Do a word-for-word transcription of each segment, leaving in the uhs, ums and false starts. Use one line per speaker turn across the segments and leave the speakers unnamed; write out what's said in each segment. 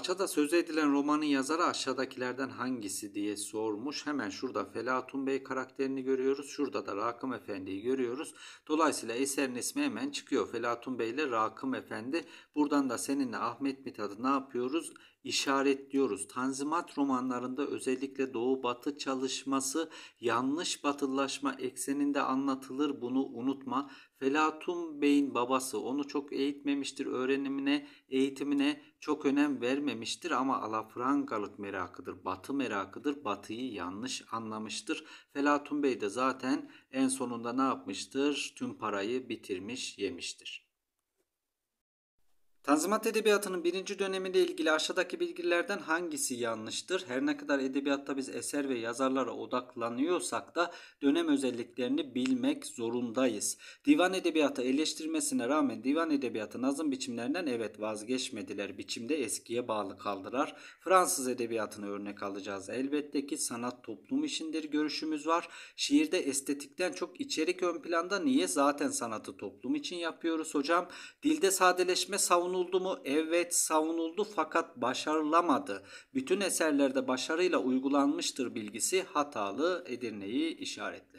Parçada sözü edilen romanın yazarı aşağıdakilerden hangisi diye sormuş. Hemen şurada Felatun Bey karakterini görüyoruz. Şurada da Rakım Efendi'yi görüyoruz. Dolayısıyla eserin ismi hemen çıkıyor. Felatun Bey ile Rakım Efendi. Buradan da seninle Ahmet Mithat'ı ne yapıyoruz? İşaretliyoruz. Tanzimat romanlarında özellikle Doğu Batı çalışması yanlış batılılaşma ekseninde anlatılır. Bunu unutma. Felatun Bey'in babası onu çok eğitmemiştir. Öğrenimine, eğitimine çok önem vermemiştir ama alafrangalık merakıdır, batı merakıdır. Batıyı yanlış anlamıştır. Felatun Bey de zaten en sonunda ne yapmıştır? Tüm parayı bitirmiş, yemiştir. Tanzimat Edebiyatı'nın birinci dönemiyle ilgili aşağıdaki bilgilerden hangisi yanlıştır? Her ne kadar edebiyatta biz eser ve yazarlara odaklanıyorsak da dönem özelliklerini bilmek zorundayız. Divan edebiyatı eleştirmesine rağmen divan edebiyatı nazım biçimlerinden evet vazgeçmediler. Biçimde eskiye bağlı kaldılar. Fransız edebiyatını örnek alacağız. Elbette ki sanat toplum işindir görüşümüz var. Şiirde estetikten çok içerik ön planda. Niye? Zaten sanatı toplum için yapıyoruz hocam. Dilde sadeleşme savunulmuştur. Savunuldu mu? Evet savunuldu fakat başarılamadı. Bütün eserlerde başarıyla uygulanmıştır bilgisi hatalı. Edirne'yi işaretle.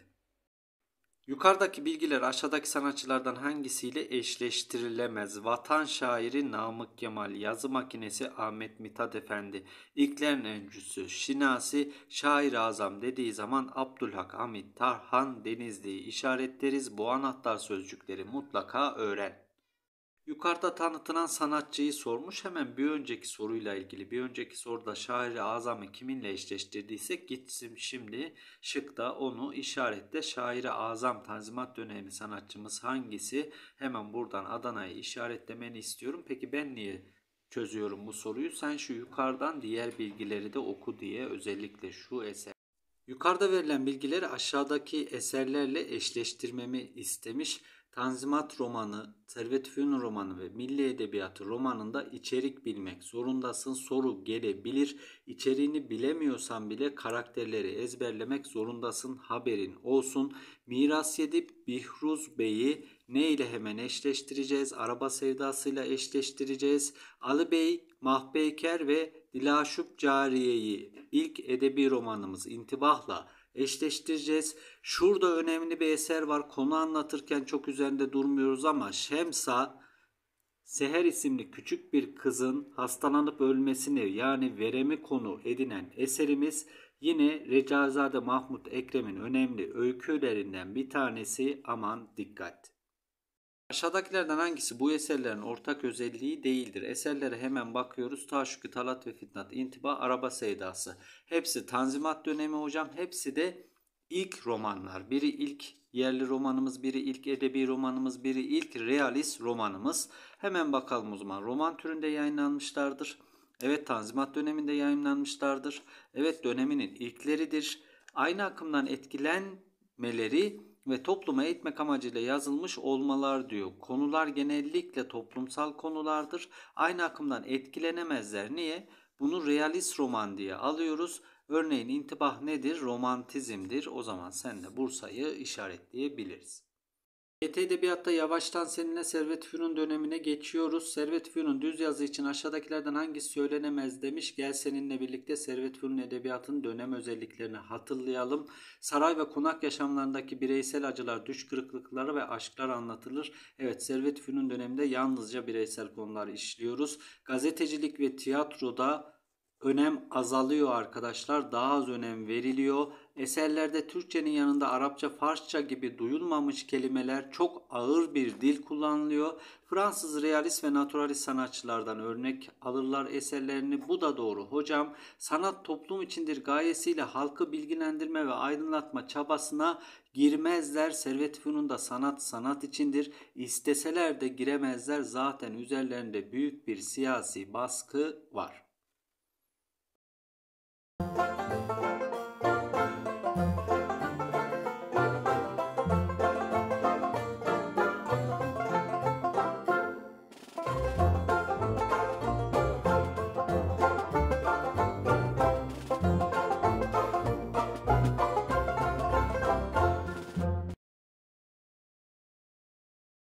Yukarıdaki bilgiler aşağıdaki sanatçılardan hangisiyle eşleştirilemez? Vatan şairi Namık Kemal, yazı makinesi Ahmet Mithat Efendi, İlklerin öncüsü Şinasi, şair-i azam dediği zaman Abdülhak Hamit Tarhan Denizli'yi işaretleriz. Bu anahtar sözcükleri mutlaka öğren. Yukarıda tanıtılan sanatçıyı sormuş. Hemen bir önceki soruyla ilgili, bir önceki soruda şairi azamı kiminle eşleştirdiysek gitsin şimdi şıkta onu işaretle. Şairi azam Tanzimat dönemi sanatçımız hangisi? Hemen buradan Adana'yı işaretlemeni istiyorum. Peki ben niye çözüyorum bu soruyu? Sen şu yukarıdan diğer bilgileri de oku diye özellikle şu eser. Yukarıda verilen bilgileri aşağıdaki eserlerle eşleştirmemi istemiş. Tanzimat romanı, Servet Fünun romanı ve Milli Edebiyatı romanında içerik bilmek zorundasın. Soru gelebilir. İçeriğini bilemiyorsan bile karakterleri ezberlemek zorundasın. Haberin olsun. Miras Yedip Bihruz Bey'i ne ile hemen eşleştireceğiz? Araba Sevdası'yla eşleştireceğiz. Ali Bey, Mahpeyker ve Dilaşup Cariye'yi ilk edebi romanımız İntibah'la eşleştireceğiz. Şurada önemli bir eser var. Konu anlatırken çok üzerinde durmuyoruz ama Şemsa, Seher isimli küçük bir kızın hastalanıp ölmesini yani veremi konu edinen eserimiz yine Recazade Mahmut Ekrem'in önemli öykülerinden bir tanesi. Aman dikkat. Aşağıdakilerden hangisi bu eserlerin ortak özelliği değildir? Eserlere hemen bakıyoruz. Taşükü, Talat ve Fitnat, İntibah, Araba Sevdası. Hepsi Tanzimat dönemi hocam. Hepsi de ilk romanlar. Biri ilk yerli romanımız, biri ilk edebi romanımız, biri ilk realist romanımız. Hemen bakalım o zaman. Roman türünde yayınlanmışlardır. Evet, Tanzimat döneminde yayınlanmışlardır. Evet, döneminin ilkleridir. Aynı akımdan etkilenmeleri ve topluma eğitmek amacıyla yazılmış olmalar diyor. Konular genellikle toplumsal konulardır. Aynı akımdan etkilenemezler. Niye? Bunu realist roman diye alıyoruz. Örneğin intibah nedir? Romantizmdir. O zaman sen de Bursa'yı işaretleyebiliriz. Y T Edebiyat'ta yavaştan seninle Servet Fünun dönemine geçiyoruz. Servet Fünun düz yazı için aşağıdakilerden hangisi söylenemez demiş. Gel seninle birlikte Servet Fünun edebiyatının dönem özelliklerini hatırlayalım. Saray ve konak yaşamlarındaki bireysel acılar, düş kırıklıkları ve aşklar anlatılır. Evet, Servet Fünun döneminde yalnızca bireysel konuları işliyoruz. Gazetecilik ve tiyatroda önem azalıyor arkadaşlar. Daha az önem veriliyor. Eserlerde Türkçenin yanında Arapça, Farsça gibi duyulmamış kelimeler, çok ağır bir dil kullanılıyor. Fransız realist ve naturalist sanatçılardan örnek alırlar eserlerini. Bu da doğru hocam. Sanat toplum içindir gayesiyle halkı bilgilendirme ve aydınlatma çabasına girmezler. Servet Fünun'da sanat sanat içindir. İsteseler de giremezler. Zaten üzerlerinde büyük bir siyasi baskı var.